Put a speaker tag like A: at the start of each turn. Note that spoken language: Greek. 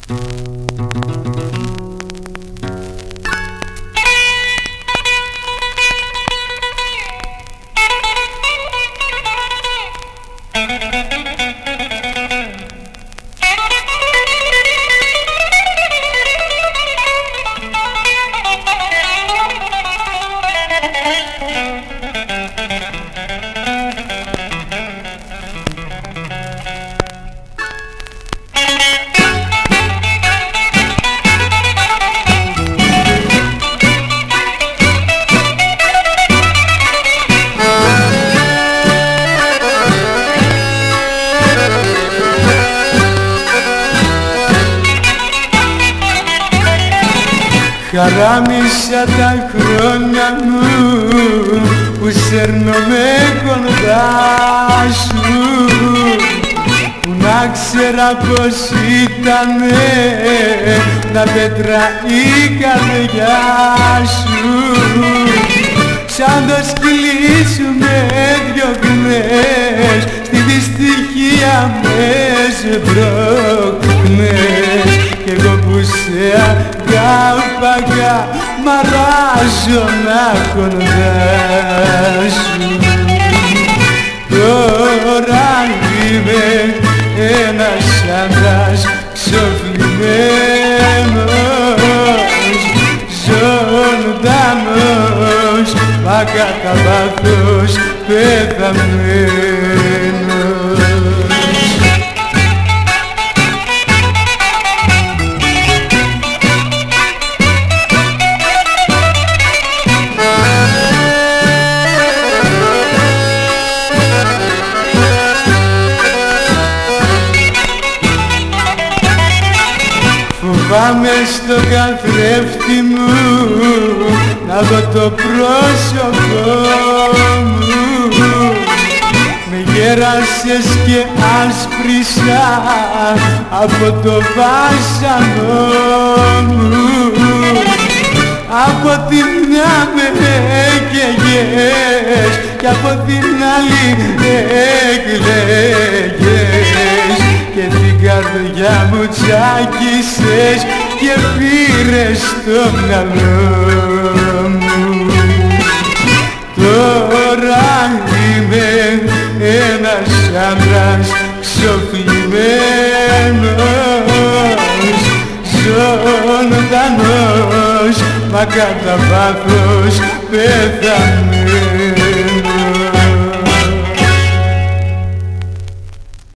A: Χαράμισα τα χρόνια μου που σέρνομαι κοντά σου, που να ξέρα πως ήτανε να πετράει η καρδιά σου. Σαν το σκυλί σου με διώχνες, στη δυστυχία με σμπρώχνες, κι εγώ που σε αγάπαγα μ' αράζωνα κοντά σου. Τώρα είμαι ένας άντρας ξοφλημένος, ζωντανός, μα κατά βάθος πεθαμένος. Πάμε στο καθρέφτη μου να δω το πρόσωπό μου. Με γέρασες και άσπρισα από το βάσανό μου. Από τη μια με έκαιγες κι από την άλλη έκλαιγες, και την καρδιά μου τσάκισες και πήρες το μυαλό μου. Τώρα είμαι ένας άντρας ξοφλημένος, ζωντανός, μα κατά βάθος πεθαμένος.